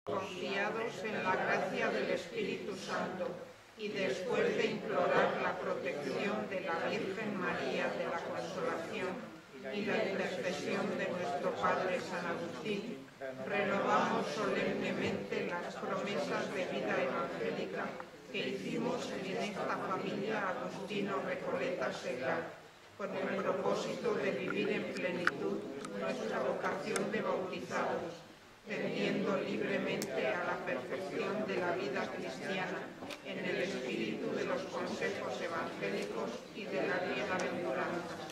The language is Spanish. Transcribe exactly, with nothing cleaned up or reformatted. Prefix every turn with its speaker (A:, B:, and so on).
A: confiados en la gracia del Espíritu Santo y después de implorar la protección de la Virgen María de la Consolación y la intercesión de nuestro Padre San Agustín, renovamos solemnemente las promesas de vida evangélica que hicimos en esta familia Agustino Recoleta Seglar, con el propósito de vivir en plenitud nuestra vocación de bautizados, tendiendo libremente a la perfección de la vida cristiana en el espíritu de los consejos evangélicos y de las bienaventuranzas.